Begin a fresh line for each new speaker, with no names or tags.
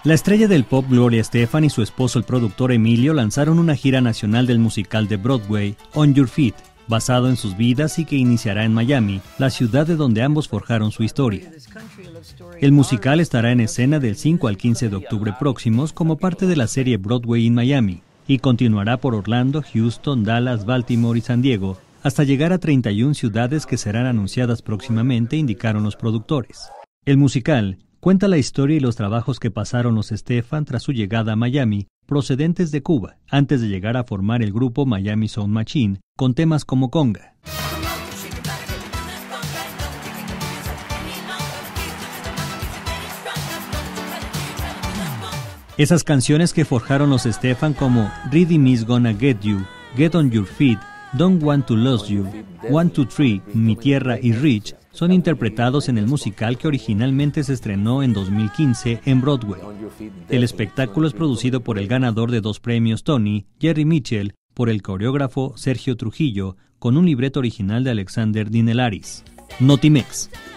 La estrella del pop Gloria Estefan y su esposo el productor Emilio lanzaron una gira nacional del musical de Broadway, On Your Feet, basado en sus vidas y que iniciará en Miami, la ciudad de donde ambos forjaron su historia. El musical estará en escena del 5 al 15 de octubre próximos como parte de la serie Broadway in Miami y continuará por Orlando, Houston, Dallas, Baltimore y San Diego hasta llegar a 31 ciudades que serán anunciadas próximamente, indicaron los productores. El musical cuenta la historia y los trabajos que pasaron los Estefan tras su llegada a Miami, procedentes de Cuba, antes de llegar a formar el grupo Miami Sound Machine, con temas como Conga. Esas canciones que forjaron los Estefan como Rhythm Is Gonna Get You, Get On Your Feet, Don't Want To Lose You, 1, 2, 3, Mi Tierra y Rich son interpretados en el musical que originalmente se estrenó en 2015 en Broadway. El espectáculo es producido por el ganador de 2 premios Tony, Jerry Mitchell, por el coreógrafo Sergio Trujillo, con un libreto original de Alexander Dinelaris. Notimex.